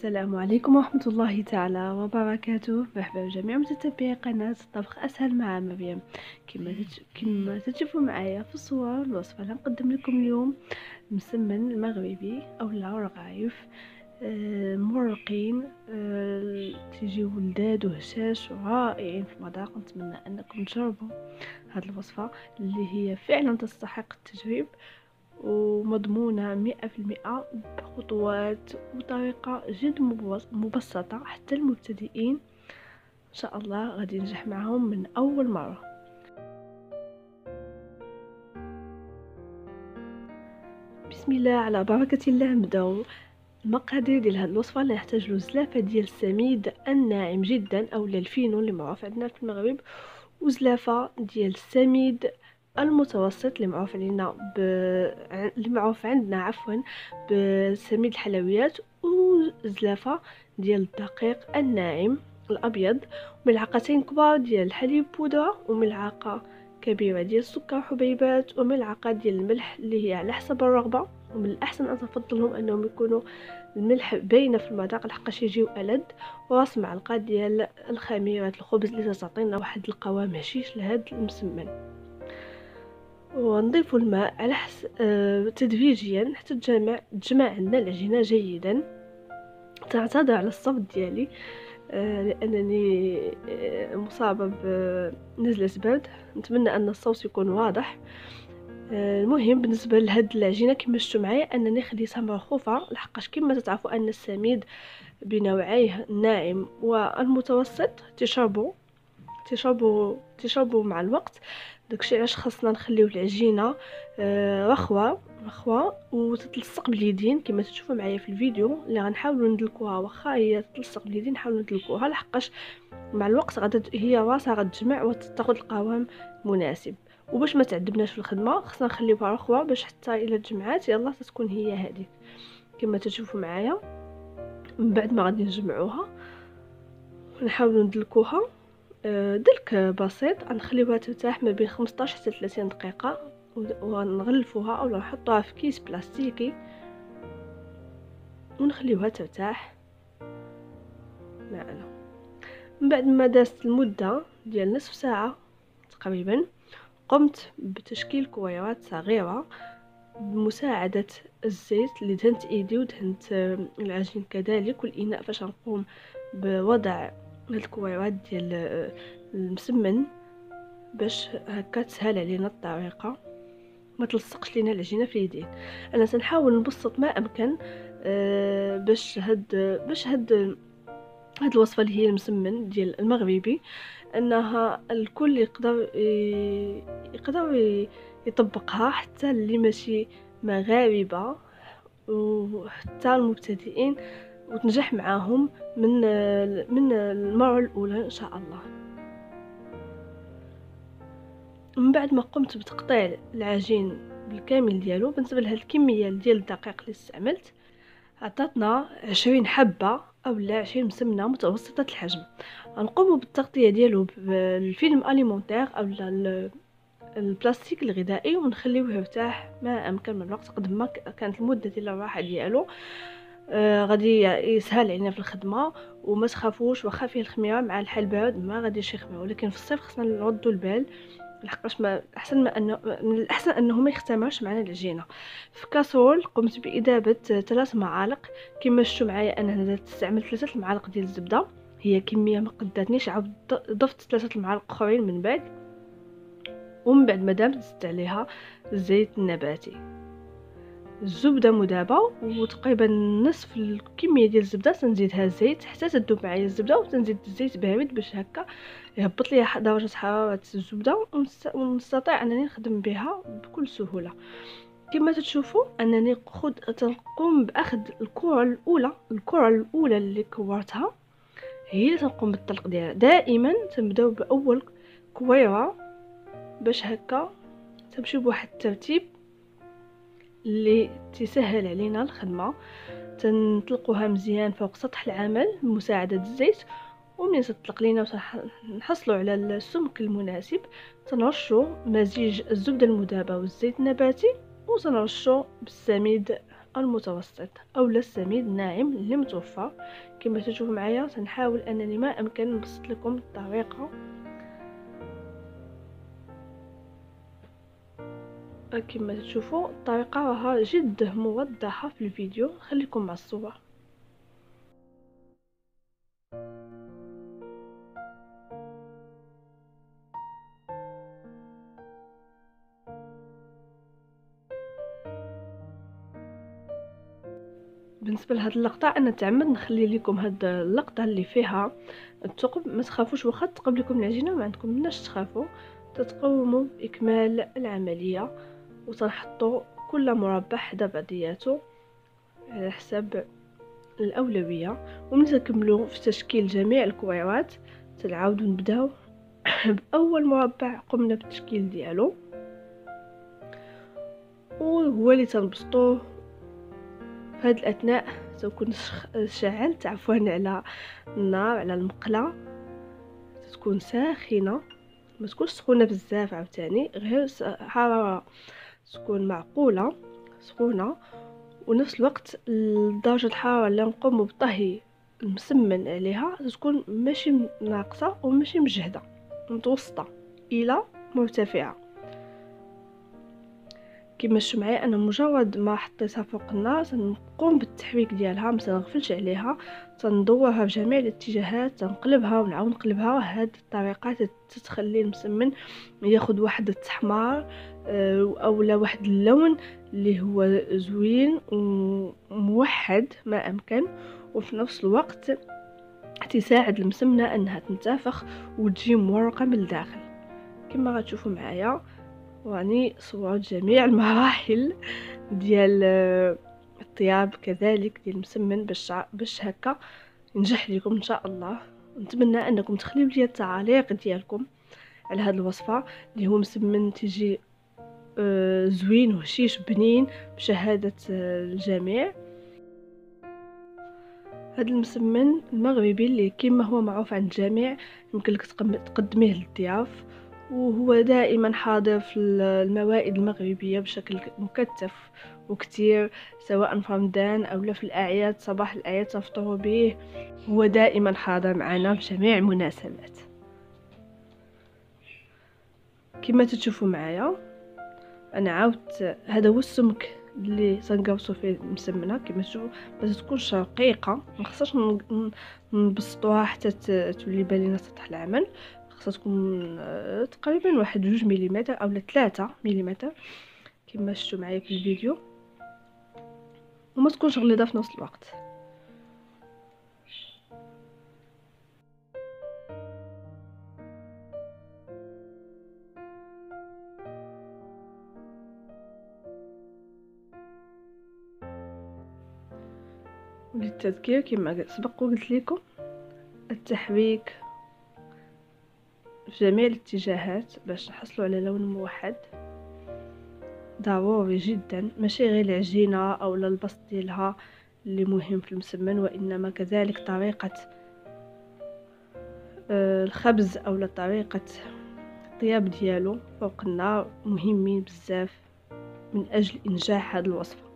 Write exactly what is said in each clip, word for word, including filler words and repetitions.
السلام عليكم ورحمة الله تعالى وبركاته. مرحبا بجميع متتبعي قناة الطبخ أسهل مع مريم. كما تج... كما تشوفوا معايا في الصور الوصفة اللي نقدم لكم اليوم مسمن المغربي أو الرغايف آه مرقين آه تيجيو لذاذ وهشاش ورائعين في المذاق. نتمنى أنكم تجربوا هذه الوصفة اللي هي فعلا تستحق التجريب ومضمونة مئة في المئة بخطوات وطريقة جد مبسطة حتى المبتدئين إن شاء الله غادي ينجح معهم من أول مرة. بسم الله على بركة الله. نبداو المقادير ديال هذه الوصفة. اللي نحتاج له زلافة ديال السميد الناعم جدا أو الفينو اللي معروف عندنا في المغرب، وزلافة ديال السميد المتوسط اللي معروف علينا ب... اللي معروف عندنا عفوا بسميد الحلويات، وزلافة ديال الدقيق الناعم الابيض، وملعقتين كبار ديال الحليب بودرة، وملعقة كبيرة ديال السكر حبيبات، وملعقة ديال الملح اللي هي على حسب الرغبة. ومن الاحسن ان تفضلهم انهم يكونوا الملح باينه في المذاق لحقاش يجيو ألذ، وراس معلقه ديال الخميرات الخبز اللي تعطينا واحد القوام هشيش لهذا المسمن. ونضيف الماء على حس آه تدريجيا حتى تجمع تجمع عندنا العجينه جيدا. تعتذر على الصوت ديالي آه لانني آه مصابه بنزله برد، نتمنى ان الصوت يكون واضح. آه المهم بالنسبه لهاد العجينه كما شفتوا معايا انني خديتها مرخوفه، لحقاش كما تعرفوا ان السميد بنوعيه الناعم والمتوسط تشربوا تشربوا تشربوا مع الوقت. داكشي علاش خاصنا نخليو العجينه آه رخوه رخوه وتتلصق باليدين كما تشوفوا معايا في الفيديو اللي غنحاولوا ندلكوها. واخا هي تتلصق باليدين نحاولوا ندلكوها لحقاش مع الوقت غادا هي راسها غتجمع وتاخذ القوام مناسب. وباش ما تعذبناش في الخدمه خاصنا نخليوها رخوه باش حتى الى تجمعات يلا تكون هي هذه كما تشوفوا معايا. من بعد ما غادي نجمعوها نحاولوا ندلكوها دلك بسيط، غنخليوها ترتاح ما بين خمسطاش حتى ثلاثين دقيقه، ونغلفوها او نحطوها في كيس بلاستيكي ونخليوها ترتاح معنا. من بعد ما دازت المده ديال نصف ساعه تقريبا قمت بتشكيل كويرات صغيره بمساعده الزيت اللي دهنت ايدي ودهنت العجين كذلك والاناء فاش نقوم بوضع الكويرات ديال المسمن باش هكا تسهل علينا الطريقه ما تلصقش لينا العجينه في اليدين. انا سنحاول نبسط ما امكن أه باش هاد باش هاد هاد الوصفه اللي هي المسمن ديال المغربي انها الكل يقدر يقدر يطبقها، حتى اللي ماشي مغاربه وحتى المبتدئين، وتنجح معاهم من من المره الاولى ان شاء الله. من بعد ما قمت بتقطيع العجين بالكامل ديالو بالنسبه لهاد الكميه ديال الدقيق اللي استعملت عطاتنا عشرين حبه او لا عشرين مسمنه متوسطه الحجم. غنقوم بالتغطيه ديالو بالفيلم اليمونتير او البلاستيك الغذائي ونخليوه يرتاح ما امكن من الوقت قد ما كانت المده ديال الراحه ديالو. آه غادي يسهل علينا في الخدمه. وما تخافوش واخا فيه الخميره مع الحال بارد ما غاديش يخمر، ولكن في الصيف خصنا نردوا البال لحقاش ما احسن ما انه من الاحسن انه ما يختمرش معنا العجينه. في كاسرول قمت باضافه ثلاث معالق كما شفتوا معايا انا استعملت ثلاثه معالق ديال الزبده، هي كميه ما قداتنيش، عاود ضفت ثلاثه المعالق اخرين من بعد. ومن بعد ما دامت زدت عليها الزيت النباتي الزبده مذابه وتقريبا نصف الكميه ديال الزبده تنزيدها الزيت حتى تذوب معايا الزبده، وتنزيد الزيت بارد باش هكا يهبط لي درجه حراره الزبده ونستطيع انني نخدم بها بكل سهوله. كما تشوفوا انني خد تنقوم باخذ الكره الاولى الكره الاولى اللي كورتها هي اللي تنقوم بالطلق ديالها. دائما تنبداو باول كويره باش هكا تمشيو بواحد الترتيب اللي تسهل علينا الخدمه. تنطلقوها مزيان فوق سطح العمل بمساعده الزيت، ومن تطلق لينا نحصلوا على السمك المناسب تنرشوا مزيج الزبده المذابه والزيت النباتي وتنرشوا بالسميد المتوسط او السميد الناعم اللي متوفر. كما تشوفوا معايا سنحاول انني ما امكن نبسط لكم الطريقه. كما تشوفوا الطريقه راها جد موضحه في الفيديو، خليكم مع الصور. بالنسبه لهاد اللقطه انا تعمد نخلي لكم هاد اللقطه اللي فيها الثقب. ما تخافوش واخا تقب لكم العجينه، ما عندكم مناش تخافوا، تتقوموا باكمال العمليه وتنحطوا كل مربع حدا بعضياته على حسب الاولويه. ومن تكملوا في تشكيل جميع الكويرات تنعاودوا نبداو باول مربع قمنا بالتشكيل ديالو، وهو اللي تنبسطوه. في هذه الاثناء تكون شعلت عفوا على النار على المقله، تكون ساخنه، ما تكونش سخونه بزاف عاوتاني، غير حراره تكون معقوله سخونه. ونفس الوقت درجه الحراره اللي نقوم بطهي المسمن عليها تكون ماشي ناقصه وماشي مجهده، متوسطه الى مرتفعه. كما شفتوا معايا انا مجرد ما حطيتها فوق النار تنقوم بالتحريك ديالها، ما تنغفلش عليها، تندورها في جميع الاتجاهات، تنقلبها ونعاود نقلبها. هذه الطريقه تتخلي المسمن ياخذ واحد التحمار او لا واحد اللون اللي هو زوين وموحد ما امكن، وفي نفس الوقت تساعد المسمنه انها تنتفخ وتجي مورقه من الداخل. كما غتشوفوا معايا يعني صور جميع المراحل ديال الطياب كذلك ديال المسمن باش باش هكا ينجح لكم ان شاء الله. نتمنى انكم تخليو لي التعاليق ديالكم على هذه الوصفه اللي هو مسمن تيجي آه زوين وهشيش بنين بشهاده آه الجميع. هذا المسمن المغربي اللي كما هو معروف عند الجميع يمكن لك تقدميه للضياف، وهو دائما حاضر في الموائد المغربية بشكل مكثف وكتير، سواء في رمضان أو في الأعياد، صباح الأعياد تفطروا به، هو دائما حاضر معنا في جميع المناسبات. كما تشوفوا معايا أنا عاودت هذا هو السمك اللي تنقوصوا فيه المسمنه. كما تشوفوا باش تكونش رقيقه، ما خصهاش نبسطوها حتى تولي بالينه سطح العمل، خاصها تكون تقريبا واحد جوج مليمتر او ثلاثة مليمتر كما شفتوا معايا في الفيديو، وما تكونش غليظه في نفس الوقت. وللتذكير كما سبق وقلت لكم التحريك في جميع الاتجاهات باش نحصلوا على لون موحد ضروري جدا، ماشي غير العجينه او البسط ديالها اللي مهم في المسمن، وانما كذلك طريقه الخبز او طريقه الطياب ديالو فوق النار مهمين بزاف من اجل انجاح هذه الوصفه.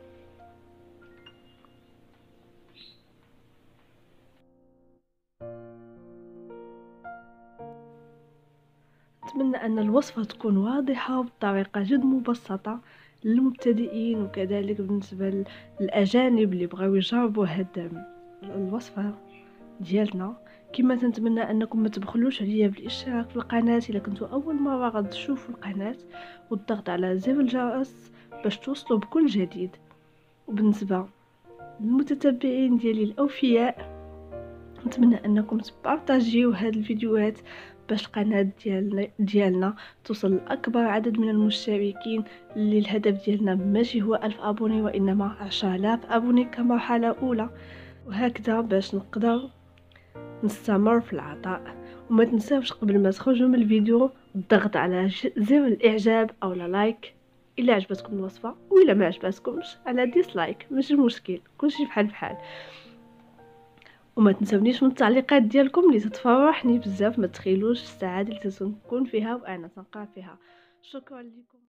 نتمنى ان الوصفه تكون واضحه بطريقه جد مبسطه للمبتدئين، وكذلك بالنسبه للاجانب اللي بغاو يجربوا هاد الوصفه ديالنا. كما نتمنى انكم ما تبخلوش عليا بالاشتراك في القناه الا كنتوا اول مره غادي تشوفوا القناه، والضغط على زر الجرس باش توصلوا بكل جديد. وبالنسبه للمتتبعين ديالي الاوفياء نتمنى انكم تبارطاجيو هاد الفيديوهات باش القناه ديالنا ديالنا توصل لاكبر عدد من المشتركين، اللي الهدف ديالنا ماشي هو ألف ابوني وانما عشرة آلاف ابوني كمرحله اولى، وهكذا باش نقدر نستمر في العطاء. وما تنساوش قبل ما تخرجوا من الفيديو الضغط على زر الاعجاب او لايك الا عجبتكم الوصفه، والا ما عجبتكمش على ديسلايك ماشي مشكل، كلشي بحال بحال. وما تنسونيش من التعليقات ديالكم اللي تتفرحني بزاف، ما تخيلوش السعاده اللي تكون فيها وانا تنقرا فيها. شكرا لكم.